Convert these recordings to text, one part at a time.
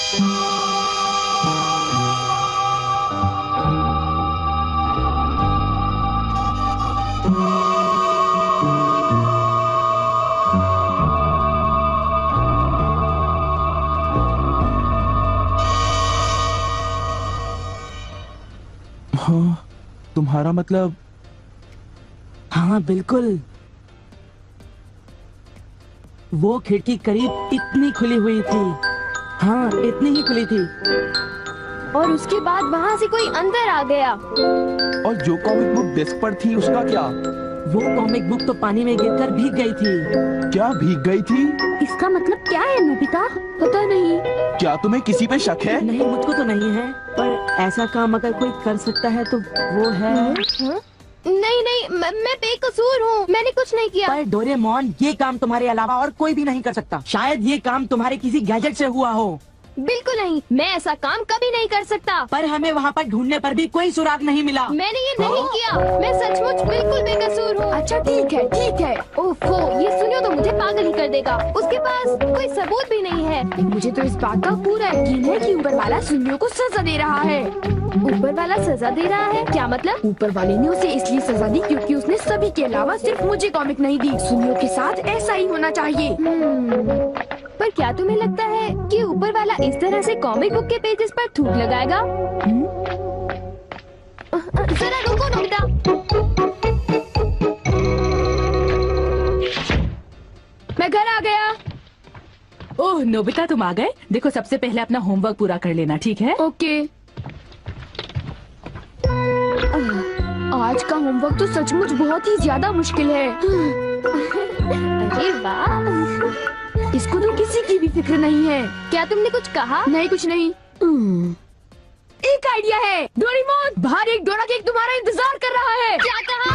हाँ, तुम्हारा मतलब? हाँ बिल्कुल, वो खिड़की करीब इतनी खुली हुई थी। हाँ, इतनी ही खुली थी। और उसके बाद वहाँ से कोई अंदर आ गया। और जो कॉमिक बुक डेस्क पर थी उसका क्या? वो कॉमिक बुक तो पानी में गिरकर भीग गई थी। क्या भीग गई थी? इसका मतलब क्या है नोबिता? पता नहीं। क्या तुम्हें किसी पे शक है? नहीं, मुझको तो नहीं है, पर ऐसा काम अगर कोई कर सकता है तो वो है। नहीं नहीं, मैं बेकसूर हूँ, मैंने कुछ नहीं किया। पर डोरेमोन, ये काम तुम्हारे अलावा और कोई भी नहीं कर सकता। शायद ये काम तुम्हारे किसी गैजेट से हुआ हो। बिल्कुल नहीं, मैं ऐसा काम कभी नहीं कर सकता। पर हमें वहाँ पर ढूंढने पर भी कोई सुराग नहीं मिला। मैंने ये नहीं किया, मैं सचमुच बिल्कुल बेकसूर हूँ। अच्छा ठीक है ठीक है। ओफो, ये सुनियो तो मुझे पागल ही कर देगा। उसके पास कोई सबूत भी नहीं है। मुझे तो इस बात का पूरा यकीन है कि ऊपर वाला सुनियो को सजा दे रहा है। ऊपर वाला सजा दे रहा है? क्या मतलब? ऊपर वाले ने उसे इसलिए सजा दी क्योंकि उसने सभी के अलावा सिर्फ मुझे कॉमिक नहीं दी। सुनियो के साथ ऐसा ही होना चाहिए। पर क्या तुम्हें लगता है कि ऊपर वाला इस तरह से कॉमिक बुक के पेजेस पर थूक लगाएगा? जरा रुको नोबिता। मैं घर आ गया। ओह नोबिता, तुम आ गए। देखो, सबसे पहले अपना होमवर्क पूरा कर लेना, ठीक है? ओके। आज का होमवर्क तो सचमुच बहुत ही ज्यादा मुश्किल है। अरे वाह, इसको तो किसी की भी फिक्र नहीं है। क्या तुमने कुछ कहा? नहीं, कुछ नहीं। एक आइडिया है। डोरेमोन, बाहर एक डोरा केक तुम्हारा इंतजार कर रहा है। क्या कहा?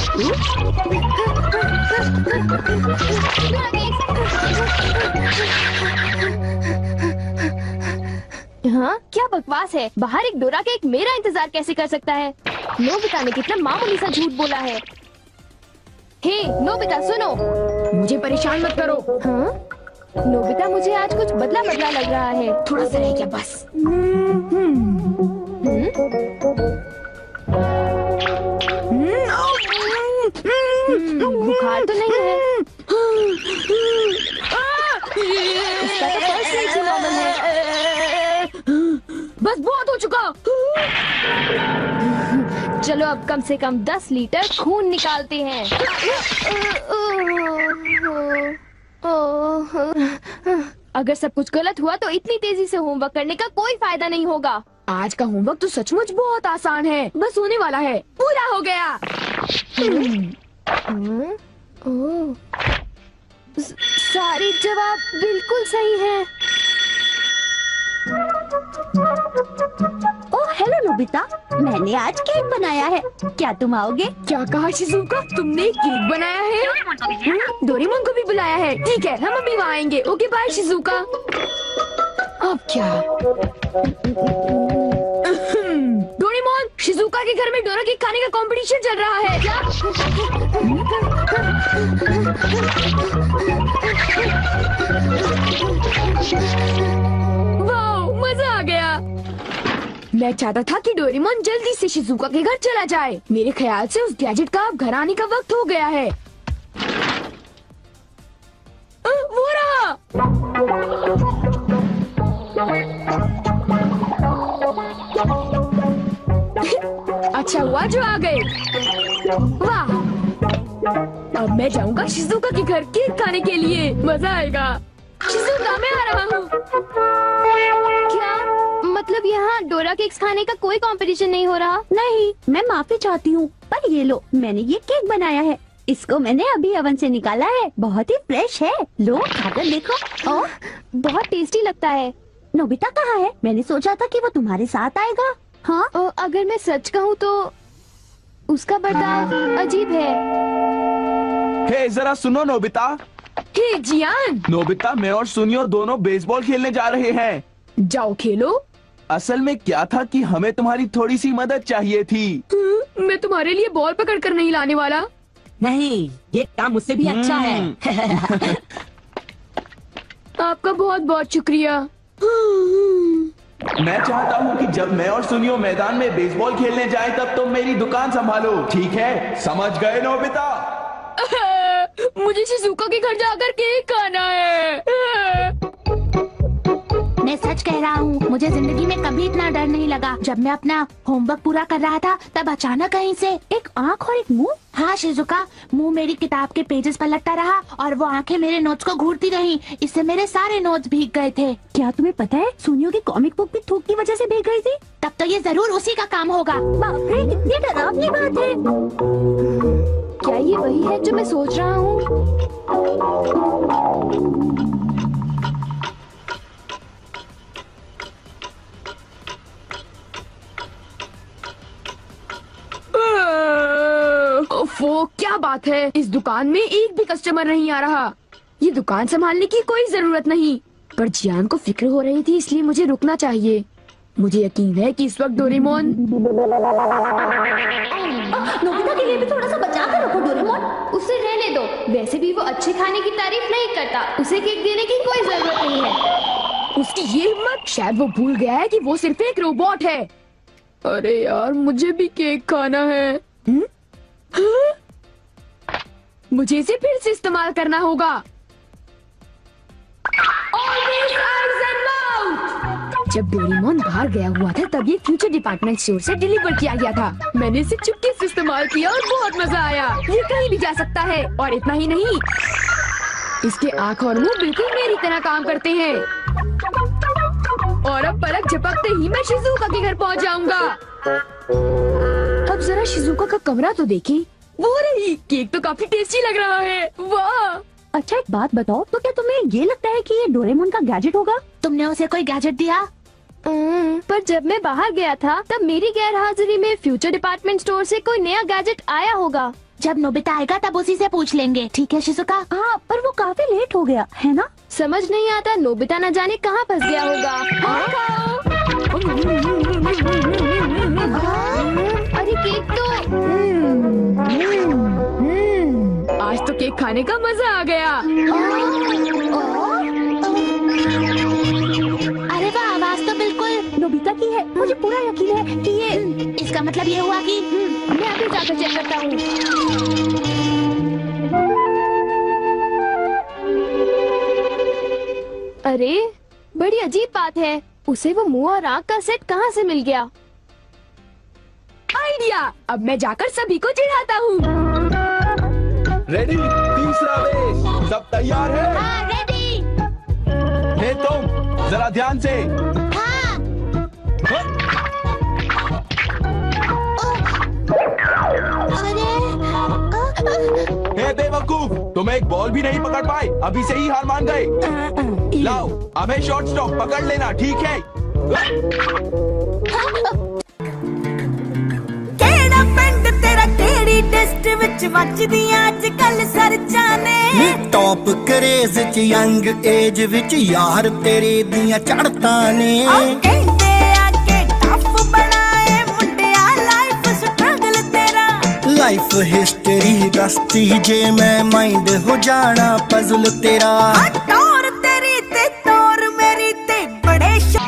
हाँ, क्या बकवास है। बाहर एक डोरा केक मेरा इंतजार कैसे कर सकता है? नोबिता ने कितना मामूली सा झूठ बोला है। हे नोबिता, सुनो, मुझे परेशान मत करो। हाँ? नोबिता, मुझे आज कुछ बदला बदला लग रहा है। थोड़ा सा रह गया बस। बुखार तो नहीं है? इसका तो फर्स्ट रेट ही नॉर्मल है। बस बहुत हो चुका। चलो अब कम से कम 10 लीटर खून निकालते हैं। अगर सब कुछ गलत हुआ तो इतनी तेजी से होमवर्क करने का कोई फायदा नहीं होगा। आज का होमवर्क तो सचमुच बहुत आसान है, बस होने वाला है। पूरा हो गया। सारे जवाब बिल्कुल सही हैं। ओह हेलो नोबिता, मैंने आज केक बनाया है, क्या तुम आओगे? क्या कहा शिज़ुका? तुमने केक बनाया है? डोरेमोन को भी बुलाया है। ठीक है, हम अभी वहाँ आएंगे। Okay bye Shizuka. अब क्या? डोरेमोन, शिज़ुका के घर में डोरा केक खाने का कंपटीशन चल रहा है। क्या? वाह, मजा आ गया। मैं चाहता था कि डोरेमोन जल्दी से शिज़ुका के घर चला जाए। मेरे ख्याल से उस गैजेट का अब घर आने का वक्त हो गया है। वो रहा। अच्छा हुआ जो आ गए। वाह, अब मैं जाऊंगा शिज़ुका के घर केक खाने के लिए। मजा आएगा। शिज़ुका, मैं आ रहा हूँ। क्या मतलब यहाँ डोरा केक्स खाने का कोई कंपटीशन नहीं हो रहा? नहीं, मैं माफी चाहती हूँ, पर ये लो, मैंने ये केक बनाया है। इसको मैंने अभी ओवन से निकाला है, बहुत ही फ्रेश है। लो खाकर देखो। ओह, बहुत टेस्टी लगता है। नोबिता कहाँ है? मैंने सोचा था कि वो तुम्हारे साथ आएगा। हाँ, अगर मैं सच कहूँ तो उसका बर्ताव अजीब है। हे जरा सुनो नोबिता। हे जियान। नोबिता, मैं और सुनियो दोनों बेसबॉल खेलने जा रहे हैं। जाओ खेलो। असल में क्या था कि हमें तुम्हारी थोड़ी सी मदद चाहिए थी। मैं तुम्हारे लिए बॉल पकड़ कर नहीं लाने वाला। नहीं, ये काम मुझसे भी अच्छा है। आपका बहुत बहुत शुक्रिया। मैं चाहता हूँ कि जब मैं और सुनियो मैदान में बेसबॉल खेलने जाएं तब तुम मेरी दुकान संभालो, ठीक है? समझ गए नोबिता? मुझे शिजुका के घर जाकर केक खाना है। मैं सच कह रहा हूँ, मुझे जिंदगी में कभी इतना डर नहीं लगा। जब मैं अपना होमवर्क पूरा कर रहा था तब अचानक कहीं से एक आँख और एक मुंह। हाँ शिजुका, मुंह मेरी किताब के पेजेस पर लगता रहा और वो आंखें मेरे नोट्स को घूरती रहीं। इससे मेरे सारे नोट्स भीग गए थे। क्या तुम्हें पता है, सोनियो की कॉमिक बुक भी थूक की वजह से भीग गई थी? तब तो ये जरूर उसी का काम होगा। बाप रे, कितनी डरावनी बात है। क्या ये वही है जो मैं सोच रहा हूँ? ओफो, क्या बात है, इस दुकान में एक भी कस्टमर नहीं आ रहा। ये दुकान संभालने की कोई जरूरत नहीं, पर जियान को फिक्र हो रही थी इसलिए मुझे रुकना चाहिए। मुझे यकीन है कि इस वक्त डोरेमोन। नोबिता के लिए भी थोड़ा सा बचा कर रखो डोरेमोन। उसे रहने दो, वैसे भी वो अच्छे खाने की तारीफ नहीं करता। उसे केक देने की कोई जरूरत नहीं है। उसकी ये हिम्मत, शायद वो भूल गया है कि वो सिर्फ एक रोबोट है। अरे यार, मुझे भी केक खाना है। मुझे इसे फिर से इस्तेमाल करना होगा। Always eyes and mouth। जब डोरेमोन बाहर गया हुआ था तब ये फ्यूचर डिपार्टमेंट स्टोर से डिलीवर किया गया था। मैंने इसे चुपके से इस्तेमाल किया और बहुत मजा आया। ये कहीं भी जा सकता है, और इतना ही नहीं, इसके आँख और मुंह बिल्कुल मेरी तरह काम करते हैं। और अब पलक झपकते ही मैं शिजुका के घर पहुंच जाऊंगा। अब जरा शिजुका का कमरा तो देखें। वो रही, केक तो काफी टेस्टी लग रहा है। वाह! अच्छा एक बात बताओ, तो क्या तुम्हें ये लगता है कि ये डोरेमोन का गैजेट होगा? तुमने उसे कोई गैजेट दिया? पर जब मैं बाहर गया था तब मेरी गैरहाजिरी में फ्यूचर डिपार्टमेंट स्टोर से कोई नया गैजेट आया होगा। जब नोबिता आएगा तब उसी से पूछ लेंगे, ठीक है शिजुका? हाँ, पर वो काफी लेट हो गया है ना? समझ नहीं आता, नोबिता न जाने कहाँ फंस गया होगा। अरे केक तो आज तो केक खाने का मजा आ गया। अरे वाह, आवाज तो बिल्कुल नोबिता की है। मुझे पूरा यकीन है कि ये, इसका मतलब ये हुआ कि मैं अभी जाकर चेक करता हूँ। अरे बड़ी अजीब बात है, उसे वो मुंह और आँख का सेट कहाँ से मिल गया? आइडिया, अब मैं जाकर सभी को चिढ़ाता हूँ। रेडी? तीसरा रेस, सब तैयार है? हाँ, रेडी। हे तुम, जरा ध्यान से। हाँ। हे बेवकूफ, तुम एक बॉल भी नहीं पकड़ पाए, अभी से ही हार मान गए। लाओ, अब है शॉर्ट स्टॉप, पकड़ लेना, ठीक है? केड़ा पिंड तेरा केड़ी टेस्ट विच वजदियां अजकल सरचा ने टॉप क्रेज च यंग एज विच यार तेरे दियां चढ़ता ने कहंदे आके टफ बनाए मुंडिया लाइफ स्ट्रगल तेरा लाइफ हिस्ट्री दसती जे मैं माइंड हो जाना पजल तेरा टोर तेरी ते तोर मेरी ते बड़े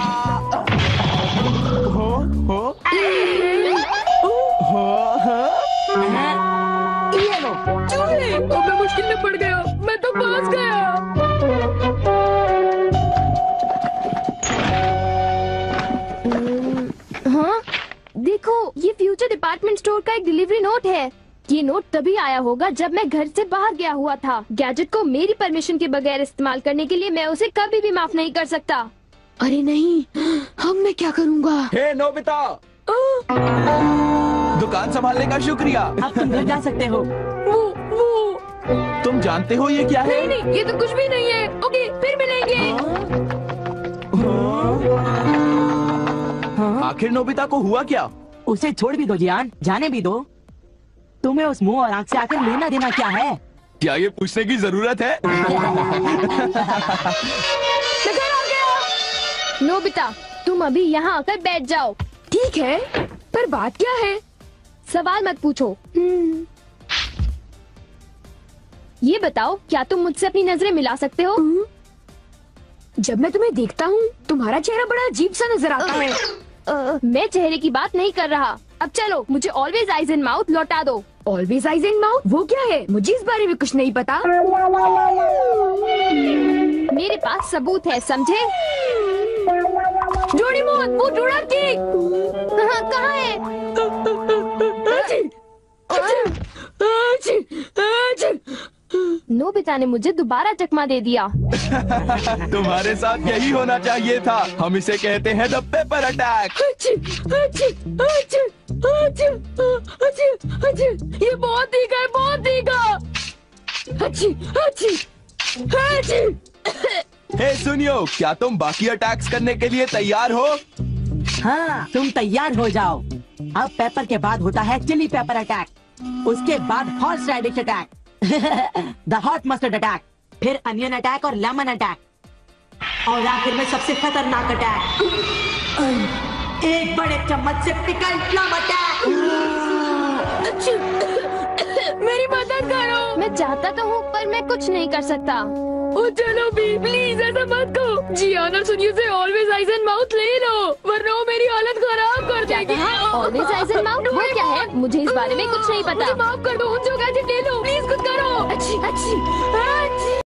ये लो, चूहे! ओ, मैं मुश्किल में पड़ गया, मैं तो फंस गया। हाँ, देखो, ये फ्यूचर डिपार्टमेंट स्टोर का एक डिलीवरी नोट है। ये नोट तभी आया होगा जब मैं घर से बाहर गया हुआ था। गैजेट को मेरी परमिशन के बगैर इस्तेमाल करने के लिए मैं उसे कभी भी माफ नहीं कर सकता। अरे नहीं, अब मैं क्या करूँगा? हे नोबिता, दुकान संभालने का शुक्रिया। अब तुम घर जा सकते हो। वो तुम जानते हो ये क्या है? नहीं नहीं, ये तो कुछ भी नहीं है। ओके, फिर मिलेंगे। आखिर नोबिता को हुआ क्या? उसे छोड़ भी दो जियान, जाने भी दो। तुम्हें उस मुंह और आंख से आकर लेना देना क्या है? क्या ये पूछने की जरूरत है? मैं घर आ गया। नोबिता, तुम अभी यहाँ आकर बैठ जाओ। ठीक है, पर बात क्या है? सवाल मत पूछो। ये बताओ, क्या तुम मुझसे अपनी नजरें मिला सकते हो? जब मैं तुम्हें देखता हूँ तुम्हारा चेहरा बड़ा अजीब सा नजर आता है। मैं चेहरे की बात नहीं कर रहा। अब चलो मुझे ऑलवेज आइज इन माउथ लौटा दो। ऑलवेज आइज इन माउथ वो क्या है? मुझे इस बारे में कुछ नहीं पता। मेरे पास सबूत है, समझे? डोरेमोन वो डोरा केक कहाँ है? नोबिता ने मुझे दोबारा चकमा दे दिया। तुम्हारे साथ यही होना चाहिए था। हम इसे कहते हैं द पेपर अटैक। ये बहुत तीखा है, बहुत तीखा। हे सुनियो, क्या तुम बाकी अटैक्स करने के लिए तैयार हो? हाँ, तुम तैयार हो जाओ। अब पेपर के बाद होता है चिली पेपर अटैक, उसके बाद horseradish attack, the hot mustard attack, फिर अनियन अटैक और लेमन अटैक, और आखिर में सबसे खतरनाक अटैक, एक बड़े चम्मच से पिकल प्लम अटैक। मेरी मदद करो। मैं चाहता तो हूँ पर मैं कुछ नहीं कर सकता। ओ चलो भी, प्लीज ऐसा मत करो। जियाना सुनियो से ऑलवेज आइज एंड माउथ ले लो, वरना वो मेरी हालत खराब कर देगी। ऑलवेज आइज एंड माउथ वो क्या है? मुझे इस बारे में कुछ नहीं पता। मुझे माफ कर दो, उन जो गैजेट ले लो, प्लीज कुछ करो। अच्छी अच्छी।